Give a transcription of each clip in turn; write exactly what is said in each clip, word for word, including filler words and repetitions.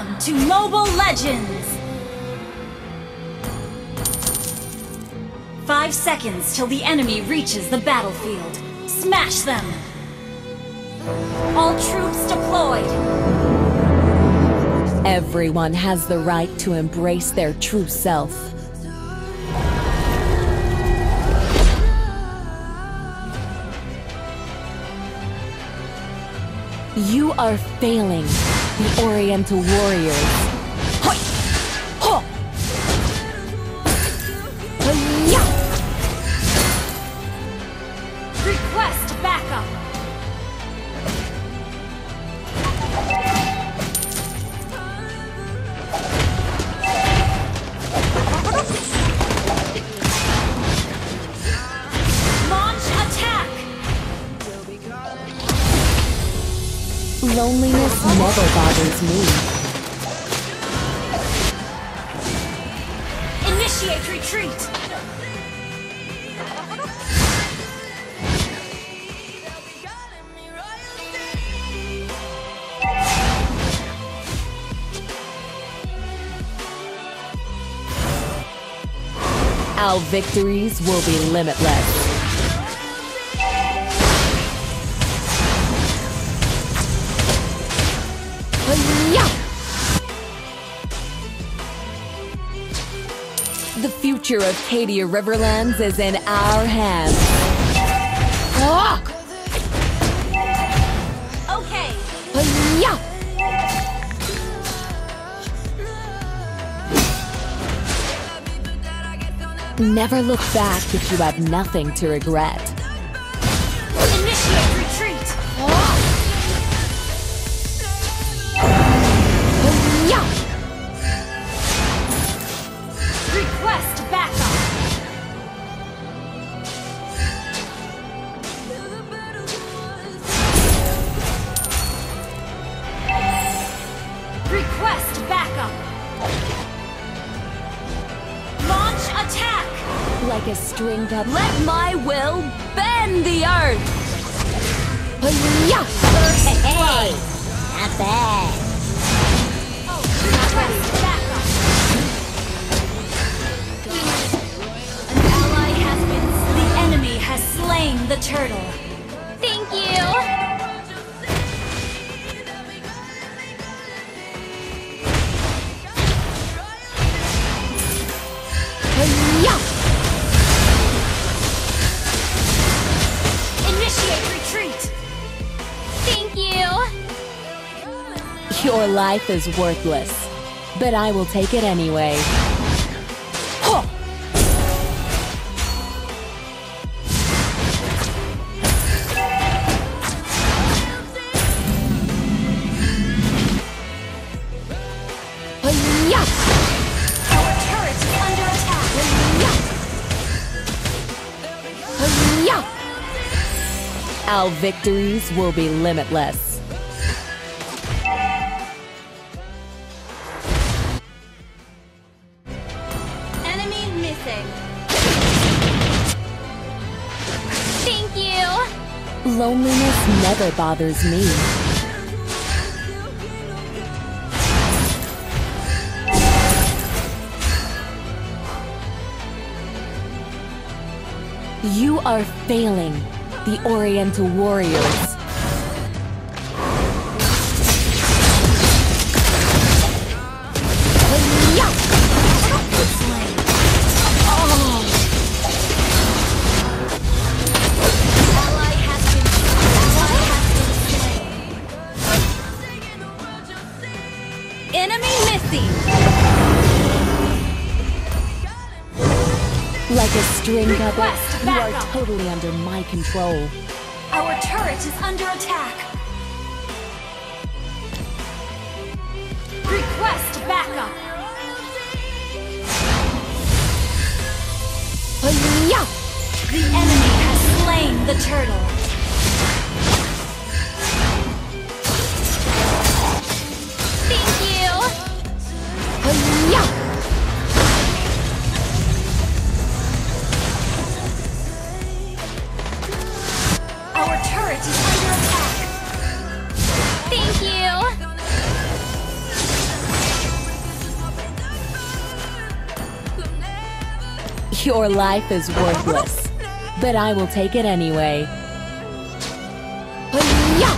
Welcome to Mobile Legends! Five seconds till the enemy reaches the battlefield. Smash them! All troops deployed! Everyone has the right to embrace their true self. You are failing, the Oriental Warriors. Hoi! Ho! Hi-ya! Request backup! Launch attack! Loneliness never bothers me. Initiate retreat! Our victories will be limitless. Hi-ya! The future of Cadia Riverlands is in our hands. Ah! Okay! Hi-ya! Never look back if you have nothing to regret. Initiate retreat! Hi-ya! Request backup! Request backup! Launch attack! Like a string pup, let my will bend the earth! Hi-ya! First Hey, not bad. request backup! An ally has been... The enemy has slain the turtle. Thank you. Hi-ya! Initiate retreat! Thank you. Your life is worthless, but I will take it anyway. Huh! Hi-ya! Our turret is under attack! Hi-ya! Our victories will be limitless. Enemy missing! Thank you. Loneliness never bothers me. You are failing, the Oriental Warriors. Hi-ya! Slain. Oh! Ally has been... Ally has been slain. Enemy missing! Like a string puppet, Request you are backup. totally under my control. Our turret is under attack! Request backup! Hi-ya! The enemy has slain the turtle! Thank you. Hi-ya! Our turret is under attack! Thank you. Your life is worthless, but I will take it anyway. Hi-ya!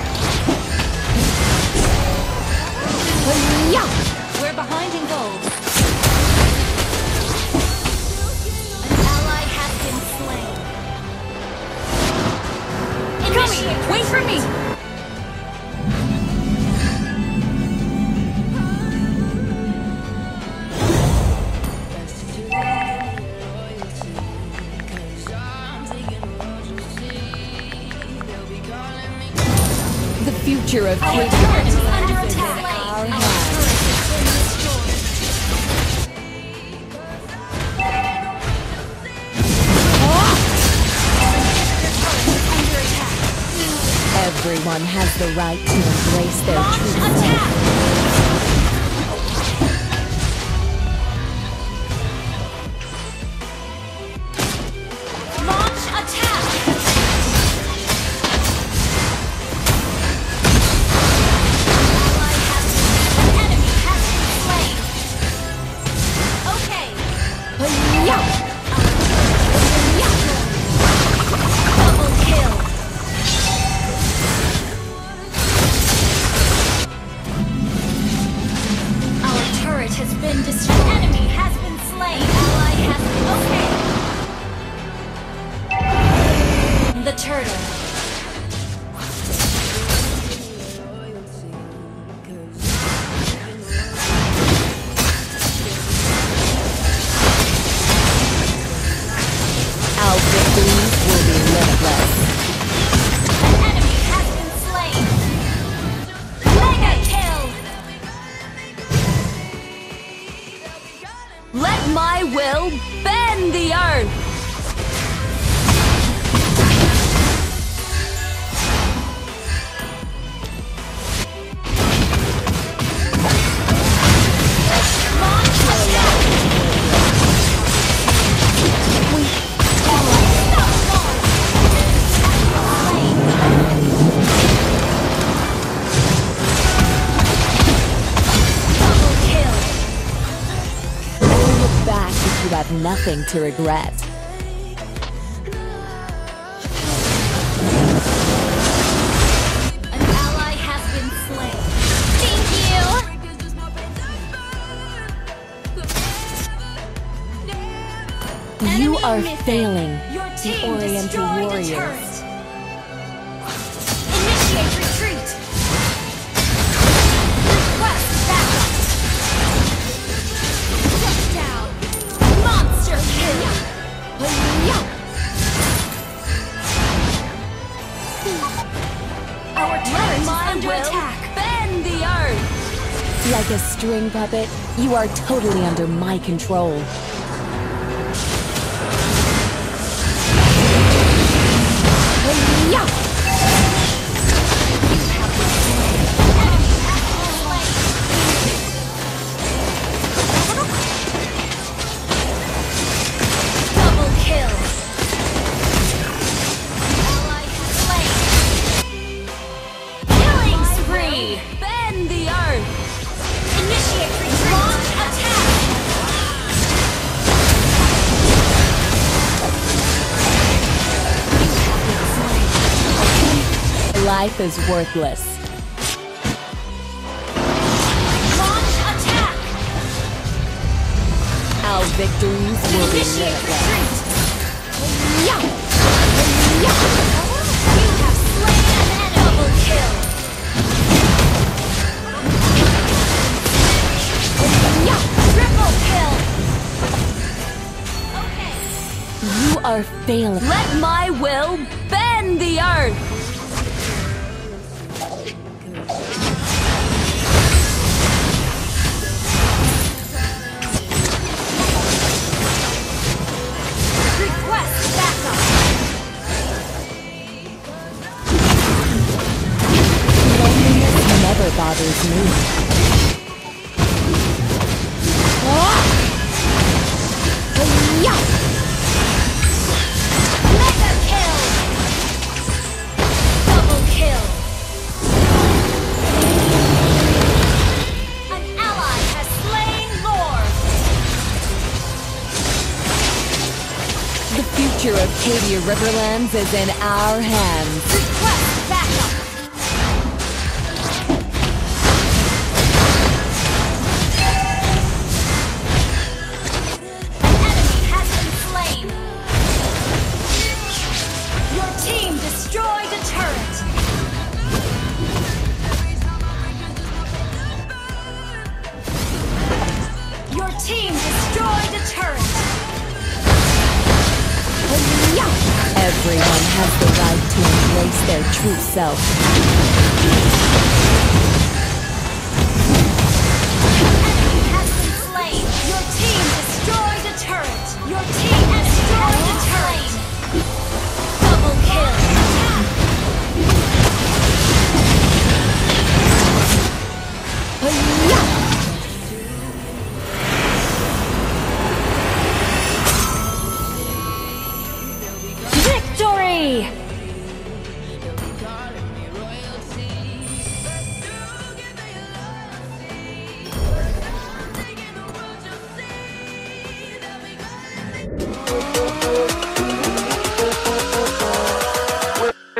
Hi-ya! We're behind in gold. An ally has been slain. Initiate Wait for me! The future of Our Kate turret is is under in attack. our Our hands. turret has been destroyed. Under attack. Everyone has the right to embrace their Launch true self. attack. Launch attack. Ally has been- an enemy has been slain. Okay. Hi-ya! Double kill. Our turret has been destroyed. An enemy has been slain. Ally has been okay. The turtle. Our victories will be limitless. An enemy has been slain. Mega kill. Let my will bend the earth! Launch attack. Double kill. Don't look back if you have nothing to regret. An ally has been slain. Thank you. You Enemy are missing. failing, Your the team Oriental destroyed a Warriors. turret. Initiate retreat. Request backup. Shut down. Monster kill. Hi-ya! Our turret is My under will attack. bend the earth! Like a string puppet, you are totally under my control. Hi-ya! Double kill. Ally has slain. Killing spree. Bend the earth! Initiate retreat. Launch attack. Life is worthless. Launch attack. Our victories will be Initiate limitless. retreat. Ya! You have slain an enemy. Double kill. Ya! Triple kill. Okay. You are failing. Let my will bend the earth! Request backup. Loneliness never bothers me. Ya! Mega kill. future of Cadia Riverlands is in our hands. Request backup! An enemy has been slain! Your team destroyed a turret! Your team destroyed a turret! Everyone has the right to embrace their true self. Enemy has been slain! Your team destroyed a turret! Your team destroyed a turret! Double kill! Victory!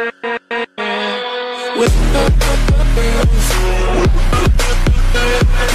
With